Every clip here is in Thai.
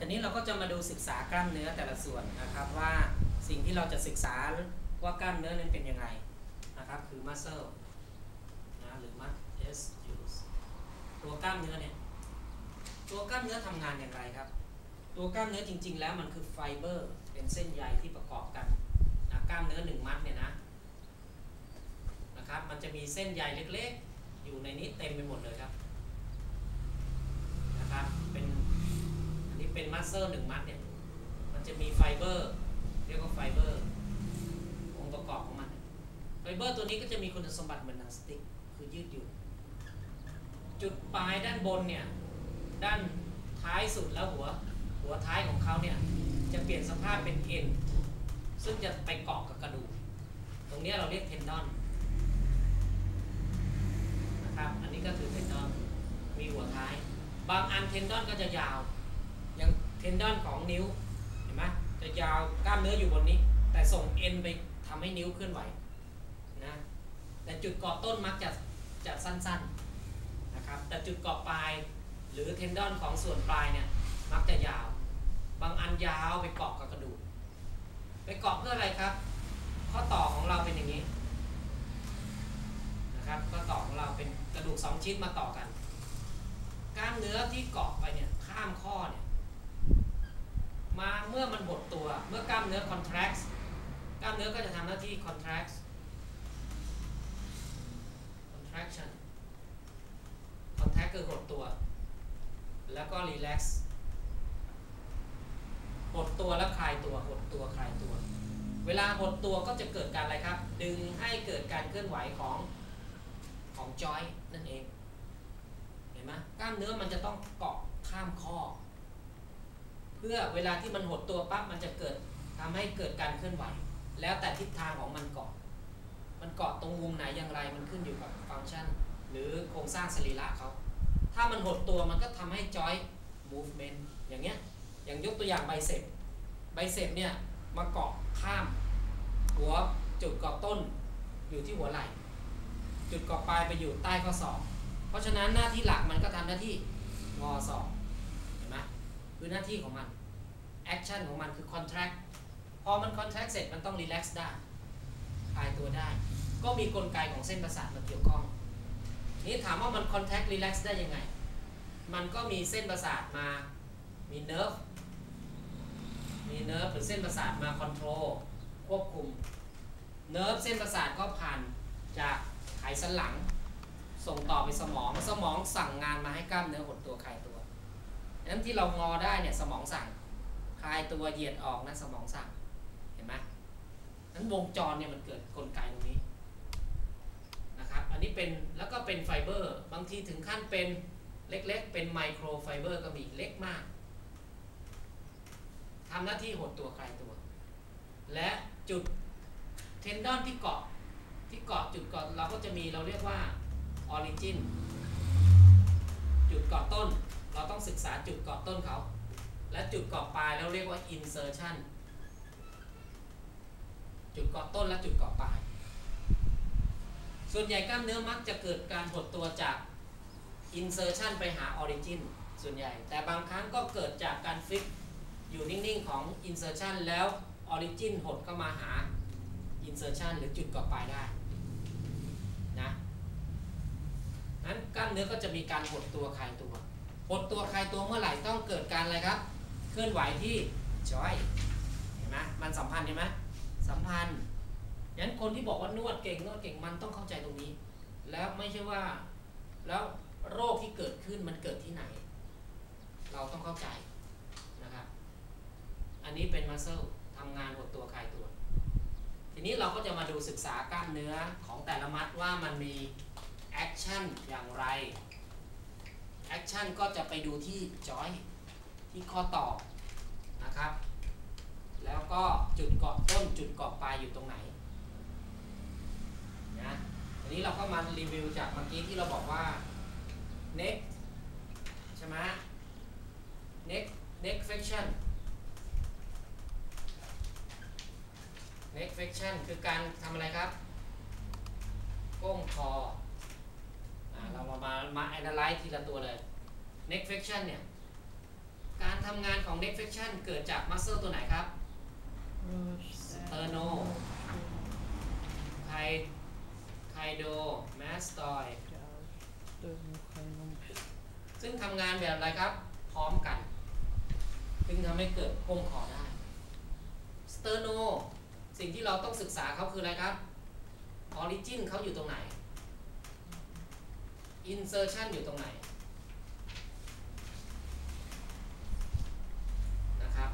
ทีนี้เราก็จะมาดูศึกษากล้ามเนื้อแต่ละส่วนนะครับว่าสิ่งที่เราจะศึกษาว่ากล้ามเนื้อนั้นเป็นยังไงนะครับคือ muscle นะหรือ muscle ตัวกล้ามเนื้อเนี่ยตัวกล้ามเนื้อทำงานอย่างไรครับตัวกล้ามเนื้อจริงๆแล้วมันคือไฟเบอร์เป็นเส้นใยที่ประกอบกันนะกล้ามเนื้อ1มัดเนี่ยนะครับมันจะมีเส้นใยเล็กๆอยู่ในนี้เต็มไปหมดเลยครับนะครับเป็นอันนี้เป็นมัสเซอร์1มัดเนี่ยมันจะมีไฟเบอร์เรียกว่าไฟเบอร์องค์ประกอบของมันไฟเบอร์ตัวนี้ก็จะมีคุณสมบัติเหมือนหนังสติ๊กคือยืดหยุ่นจุดปลายด้านบนเนี่ยด้านท้ายสุดแล้วหัวท้ายของเขาเนี่ยจะเปลี่ยนสภาพเป็นเอ็นซึ่งจะไปเกาะกับกระดูกตรงนี้เราเรียกเทนดอนนะครับอันนี้ก็คือเทนดอนมีหัวท้ายบางอันเทนดอนก็จะยาวอย่างเทนดอนของนิ้วเห็นไหมจะยาวกล้ามเนื้ออยู่บนนี้แต่ส่งเอ็นไปทำให้นิ้วเคลื่อนไหวนะแต่จุดเกาะต้นมักจะสั้นๆนะครับแต่จุดเกาะปลายหรือเทนดอนของส่วนปลายเนี่ยมักจะยาวบางอันยาวไปเกาะกับกระดูกไปเกาะเพื่ออะไรครับข้อต่อของเราเป็นอย่างนี้นะครับข้อต่อของเราเป็นกระดูก2ชิ้นมาต่อกันกล้ามเนื้อที่เกาะไปเนี่ยข้ามข้อเนี่ยมาเมื่อมันหดตัวเมื่อกล้ามเนื้อ contract กล้ามเนื้อก็จะทำหน้าที่ contraction คือหดตัวแล้วก็ relax หดตัวแล้วคลายตัวหดตัวคลายตัวเวลาหดตัวก็จะเกิดการอะไรครับดึงให้เกิดการเคลื่อนไหวของ joint นั่นเองเห็นไหมกล้ามเนื้อมันจะต้องเกาะข้ามข้อเพื่อเวลาที่มันหดตัวปั๊บมันจะเกิดทำให้เกิดการเคลื่อนไหวแล้วแต่ทิศทางของมันเกาะตรงมุมไหนอย่างไรมันขึ้นอยู่กับฟังก์ชันหรือโครงสร้างสรีระเขาถ้ามันหดตัวมันก็ทำให้ joint movement อย่างเงี้ยอย่างยกตัวอย่างไบเซปเนี่ยมาเกาะข้ามหัวจุดเกาะต้นอยู่ที่หัวไหล่จุดเกาะปลายไปอยู่ใต้ข้อศอกเพราะฉะนั้นหน้าที่หลักมันก็ทำหน้าที่งอศอกเห็นไหมคือหน้าที่ของมันแอคชั่นของมันคือ contract พอมัน contract เสร็จมันต้อง relax ได้คลายตัวได้ก็มีกลไกของเส้นประสาทมาเกี่ยวข้องนี่ถามว่ามัน contract relax ได้ยังไงมันก็มีเส้นประสาทมามีเนิร์ฟหรือเส้นประสาทมา control ควบคุมเนิร์ฟเส้นประสาทก็ผ่านจากไขสันหลังส่งต่อไปสมองสั่งงานมาให้กล้ามเนื้อหดตัวคลายตัวนั้นที่เรางอได้เนี่ยสมองสั่งคลายตัวเหยียดออกนะสมองสั่งเห็นไหมนั้นวงจรเนี่ยมันเกิดกลไกตรงนี้นะครับอันนี้เป็นแล้วก็เป็นไฟเบอร์บางทีถึงขั้นเป็นเล็กๆเป็นไมโครไฟเบอร์ก็มีเล็กมากทำหน้าที่หดตัวคลายตัวและจุดเทนดอนที่เกาะจุดเกาะเราก็จะมีเราเรียกว่าออริจินจุดเกาะต้นเราต้องศึกษาจุดเกาะต้นเขาและจุดเกาะปลายเราเรียกว่าอินเซอร์ชันจุดเกาะต้นและจุดเกาะปลายส่วนใหญ่กล้ามเนื้อมักจะเกิดการหดตัวจากอินเซอร์ชันไปหาออริจินส่วนใหญ่แต่บางครั้งก็เกิดจากการฟิกอยู่นิ่งๆของ insertion แล้ว origin หดเข้ามาหา insertion หรือจุดเกาะปลายได้นะนั้นกล้ามเนื้อก็จะมีการหดตัวคลายตัวหดตัวคลายตัวเมื่อไหร่ต้องเกิดการอะไรครับเคลื่อนไหวที่ joint เห็นไหมมันสัมพันธ์ใช่ไหมสัมพันธ์งั้นคนที่บอกว่านวดเก่งมันต้องเข้าใจตรงนี้แล้วไม่ใช่ว่าแล้วโรคที่เกิดขึ้นมันเกิดที่ไหนเราต้องเข้าใจนะครับอันนี้เป็นมัสเซลทำงานหดตัวคลายตัวทีนี้เราก็จะมาดูศึกษากล้ามเนื้อของแต่ละมัดว่ามันมีแอคชั่นอย่างไรแอคชั่นก็จะไปดูที่จอยที่ข้อต่อนะครับแล้วก็จุดเกาะต้นจุดเกาะปลายอยู่ตรงไหนนะทีนี้เราก็มารีวิวจากเมื่อกี้ที่เราบอกว่า neck ใช่ไหม neck flexion neck flexion คือการทำอะไรครับก้มคอเรามา analyze ทีละตัวเลย neck flexion เนี่ยการทำงานของ neck flexion เกิดจาก muscle ตัวไหนครับ sternocleidomastoid ซึ่งทำงานแบบอะไรครับพร้อมกันซึ่งทำให้เกิดก้มคอได้ sterno สิ่งที่เราต้องศึกษาเขาคืออะไรครับ origin เขาอยู่ตรงไหน insertion อยู่ตรงไหนนะครับ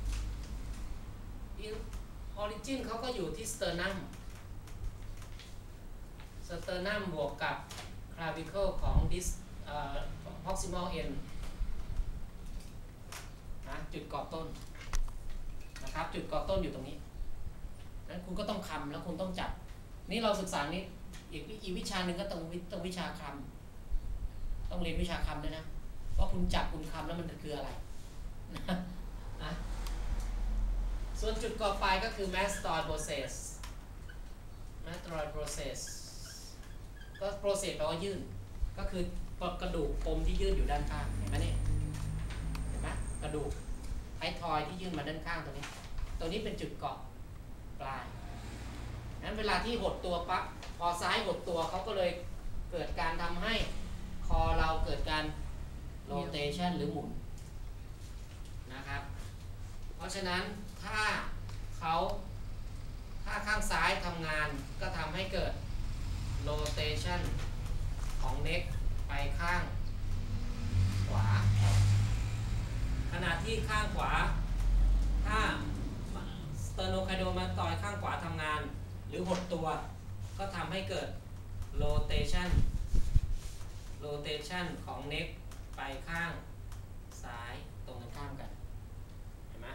origin เขาก็อยู่ที่ sternum บวกกับ clavicle ของ proximal end นะจุดกอบต้นนะครับจุดกอบต้นอยู่ตรงนี้นั้นคุณก็ต้องคำแล้วคุณต้องจับนี่เราศึกษานี้อีกวิชาหนึ่งก็ต้องวิชาคำต้องเรียนวิชาคำด้วยนะเพราะคุณจับคุณคำแล้วมันคืออะไรนะส่วนจุดกอบปลายก็คือ mastoid process ก็ process แปลว่ายื่นก็คือกระดูกปมที่ยื่นอยู่ด้านข้างเห็นไหมนี่เห็นไหมกระดูกท้ายทอยที่ยื่นมาด้านข้างตรงนี้เป็นจุดเกาะปลายนั้นเวลาที่หดตัวปั๊บพอซ้ายหดตัวเขาก็เลยเกิดการทำให้คอเราเกิดการ rotation หรือหมุนนะครับเพราะฉะนั้นถ้าข้างซ้ายทำงานก็ทำให้เกิด rotation ของ neck ไปข้างขวาขณะที่ข้างขวาถ้า sternocleidomastoid ข้างขวาทำงานหรือหดตัวก็ทำให้เกิด rotation ของ neck ไปข้างซ้ายตรงกันข้ามกันเห็นไหม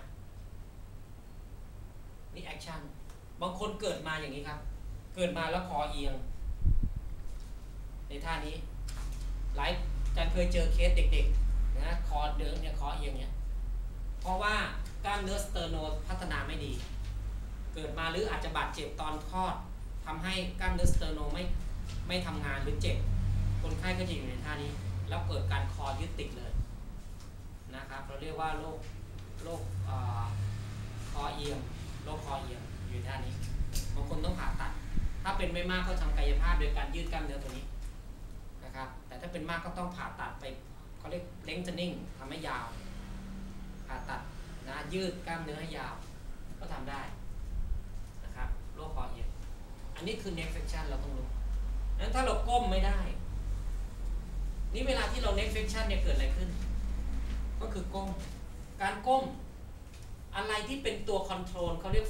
นี่ action บางคนเกิดมาอย่างนี้ครับเกิดมาแล้วคอเอียงในท่านี้หลายอาจารย์เคยเจอเคสเด็กๆนะคอเดินเนี่ยคอเอียงเนี่ยเพราะว่ากล้ามเนื้อสเตอร์โนพัฒนาไม่ดีเกิดมาหรืออาจจะบาดเจ็บตอนคลอดทำให้กล้ามเนื้อสเตอร์โนไม่ทำงานหรือเจ็บคนไข้ก็จะอยู่ในท่านี้แล้วเกิดการคอยึดติดเลยนะครับเราเรียกว่าโรคคอเอียงอยู่ท่านี้บางคนต้องผ่าตัดถ้าเป็นไม่มากก็ทำกายภาพโดยการยืดกล้ามเนื้อตัวนี้นะครับแต่ถ้าเป็นมากก็ต้องผ่าตัดไปเขาเรียก lengthening ทำให้ยาวผ่าตัดนะยืดกล้ามเนื้อให้ยาวก็ทำได้นะครับโรคคอเอียงอันนี้คือ neck flexion เราต้องรู้งั้นถ้าเราก้มไม่ได้นี่เวลาที่เรา neck flexion เนี่ยเกิดอะไรขึ้นก็คือก้มการก้มอะไรที่เป็นตัว control เขาเรียก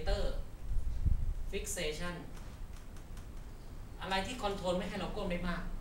fixation อะไรที่ control ไม่ให้เราก้มได้มาก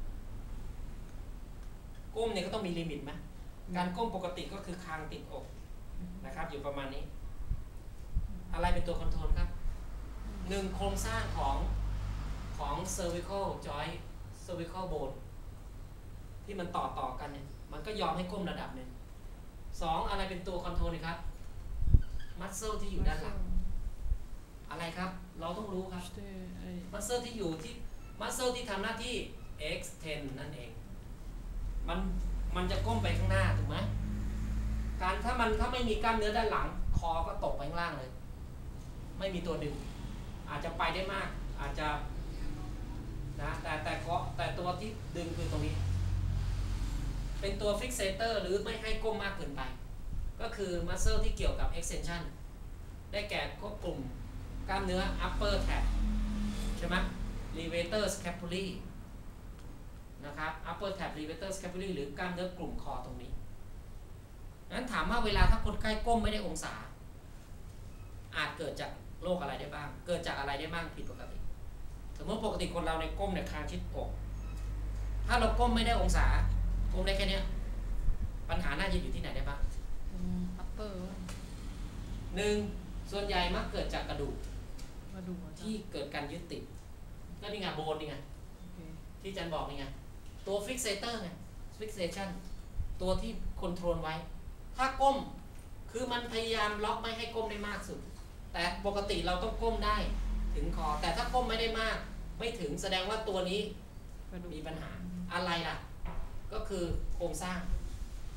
ก้มเนี่ยก็ต้องมีลิมิตไหมการก้มปกติก็คือคางติดอกนะครับอยู่ประมาณนี้อะไรเป็นตัว control ครับหนึ่งโครงสร้างของ cervical joint cervical bone ที่มันต่อกันเนี่ยมันก็ยอมให้ก้มระดับหนึ่งสองอะไรเป็นตัว control นะครับ muscle ที่อยู่ด้านหลังอะไรครับเราต้องรู้ครับ muscle ที่อยู่ที่ muscle ที่ทำหน้าที่ extend นั่นเองมันจะก้มไปข้างหน้าถูกไหมการถ้าไม่มีกล้ามเนื้อด้านหลังคอก็ตกไปข้างล่างเลยไม่มีตัวดึงอาจจะไปได้มากอาจจะนะแต่ตัวที่ดึงคือตรงนี้เป็นตัว fixator หรือไม่ให้ก้มมากเกินไปก็คือ muscle ที่เกี่ยวกับ extension ได้แก่ควบกลุ่มกล้ามเนื้อ upper tab ใช่ไหม levator scapulae นะครับ upper tab levator scapulae หรือกล้ามเนื้อกลุ่มคอตรงนี้งั้นถามว่าเวลาถ้าคนไข้ก้มไม่ได้องศาอาจเกิดจากโรคอะไรได้บ้างเกิดจากอะไรได้บ้างผิดปกติสมมติปกติคนเราในก้มเนี่ยคางชิดอกถ้าเราก้มไม่ได้องศาก้มได้แค่นี้ปัญหาน่าจะอยู่ที่ไหนได้บ้าง upper หนึ่งส่วนใหญ่มักเกิดจากกระดูกที่เกิดการยึดติดก็นี่ไงโบนนี่ไงที่อาจารย์บอกนี่ไงตัว fixator ไง fixation ตัวที่คอนโทรลไว้ถ้าก้มคือมันพยายามล็อกไม่ให้ก้มได้มากสุดแต่ปกติเราต้องก้มได้ถึงคอแต่ถ้าก้มไม่ได้มากไม่ถึงแสดงว่าตัวนี้มีปัญหาอะไรล่ะก็คือโครงสร้าง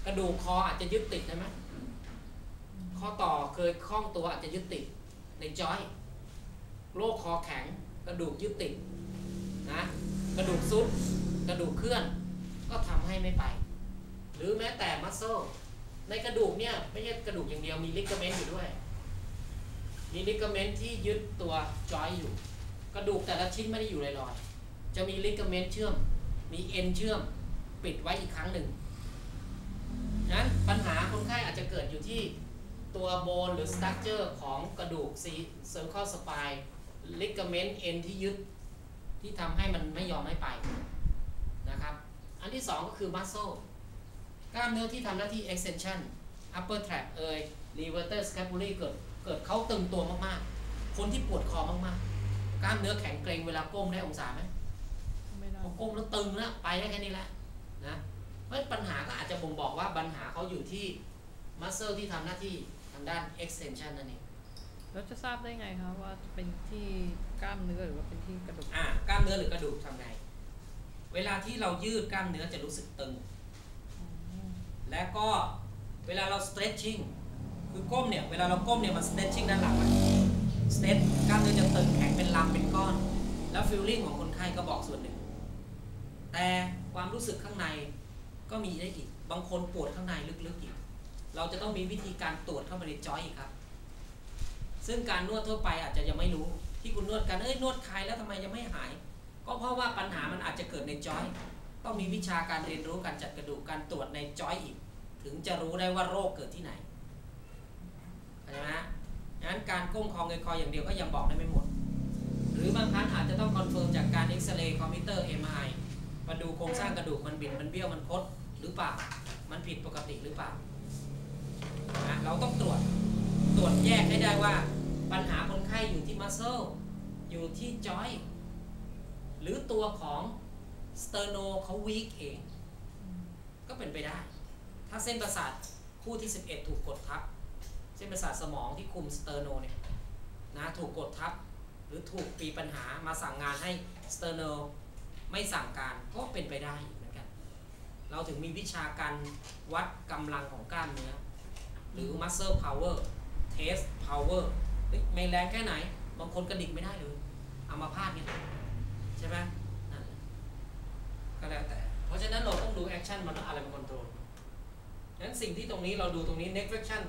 กระดูกคออาจจะยึดติดใช่ไหมข้อต่อเคยคล้องตัวอาจจะยึดติดในจอยโรคคอแข็งกระดูกยึดติดนะกระดูกซุดกระดูกเคลื่อนก็ทำให้ไม่ไปหรือแม้แต่มัสเซลในกระดูกเนี่ยไม่ใช่กระดูกอย่างเดียวมีลิกาเมนต์อยู่ด้วยมีลิกาเมนต์ที่ยึดตัวจอยอยู่กระดูกแต่ละชิ้นไม่ได้อยู่ลอยๆจะมีลิกาเมนต์เชื่อมมีเอ็นเชื่อมปิดไว้อีกครั้งหนึ่งนั้นปัญหาคนไข้อาจจะเกิดอยู่ที่ตัวโบนหรือสตรัคเจอร์ของกระดูกเซอร์เคิลสปายลิกาเมนต์เอ็นที่ยึดที่ทำให้มันไม่ยอมให้ไปนะครับอันที่สองก็คือมัสเซลกล้ามเนื้อที่ทำหน้าที่ extension upper trap levator scapulae เกิดเขาตึงตัวมากๆคนที่ปวดคอมากๆกล้ามเนื้อแข็งเกร็งเวลาก้มได้องศาไหมไม่ได้พอก้มแล้วตึงแล้วไปได้แค่นี้แหละนะเพราะปัญหาก็อาจจะบ่งบอกว่าปัญหาเขาอยู่ที่มัสเซลที่ทำหน้าที่ทางด้าน extension นั่นเองแล้วจะทราบได้ไงคะว่าเป็นที่กล้ามเนื้อหรือว่าเป็นที่กระดูกกล้ามเนื้อหรือกระดูกทำไงเวลาที่เรายืดกล้ามเนื้อจะรู้สึกตึงและก็เวลาเรา stretching คือก้มเนี่ยเวลาเราก้มเนี่ยมัน stretching ด้านหลังstretch กล้ามเนื้อจะตึงแข็งเป็นลำเป็นก้อนแล้ว feeling ของคนไข้ก็บอกส่วนหนึ่งแต่ความรู้สึกข้างในก็มีได้อีกบางคนปวดข้างในลึกๆอีกเราจะต้องมีวิธีการตรวจเข้าไปในจอยอีกครับซึ่งการนวดทั่วไปอาจจะยังไม่รู้ที่คุณนวดกันนวดคลายแล้วทำไมยังไม่หายก็เพราะว่าปัญหามันอาจจะเกิดในจอยต้องมีวิชาการเรียนรู้การจัดกระดูกการตรวจในจอยอีกถึงจะรู้ได้ว่าโรคเกิดที่ไหนเข้าใจไหมฮะงั้นการก้มคอเงยคออย่างเดียวก็ยังบอกได้ไม่หมดหรือบางครั้งอาจจะต้องคอนเฟิร์มจากการเอ็กซเรย์คอมพิวเตอร์ MRI มาดูโครงสร้างกระดูกมันบิดมันเบี้ยวมันคดหรือเปล่ามันผิดปกติหรือเปล่านะเราต้องตรวจแยกให้ได้ว่าปัญหาคนไข้อยู่ที่มัสเซลอยู่ที่จอยหรือตัวของสเตอร์โนเขาวีคเองก็เป็นไปได้ถ้าเส้นประสาทคู่ที่11ถูกกดทับเส้นประสาทสมองที่คุมสเตอร์โนเนี่ยนะถูกกดทับหรือถูกปีปัญหามาสั่งงานให้สเตอร์โนไม่สั่งการก็เป็นไปได้เหมือนกันเราถึงมีวิชาการวัดกำลังของกล้ามเนื้อหรือ muscle power test power ไม่แรงแค่ไหนบางคนกระดิกไม่ได้เลยอัมพาตเนี่ยใช่ไหมนั่นก็แล้วแต่เพราะฉะนั้นเราต้องดูแอคชั่นมันอะไรเป็นคอนโทรลงั้นสิ่งที่ตรงนี้เราดูตรงนี้ neck flexion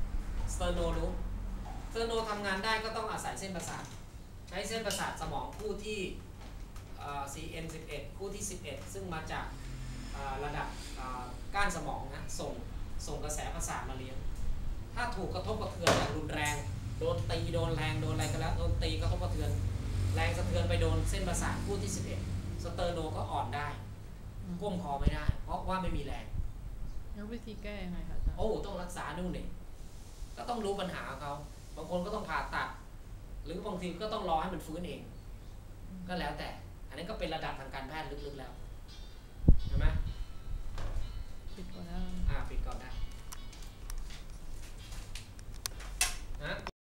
sterno รู้ sterno ทำงานได้ก็ต้องอาศัยเส้นประสาทใช้เส้นประสาทสมองคู่ที่CN11 คู่ที่11ซึ่งมาจากระดับก้านสมองนะส่งกระแสประสาทมาเลี้ยงถ้าถูกกระทบกระเทือนอย่างรุนแรงโดนตีโดนแรงโดนอะไรก็แล้วโดนตีกระทบกระเทือนแรงสะเทือนไปโดนเส้นประสาทคู่ที่11สเตอร์โนก็อ่อนได้ก้มคอไม่ได้เพราะว่าไม่มีแรงแล้ววิธีแก้ยังไงคะอาจารย์ต้องรักษานู่นนี่ก็ต้องรู้ปัญหาเขาบางคนก็ต้องผ่าตัดหรือบางทีก็ต้องรอให้มันฟื้นเองก็แล้วแต่อันนี้ก็เป็นระดับทางการแพทย์ลึกๆแล้วใช่ไหมปิดก่อนได้ปิดก่อนได้นะ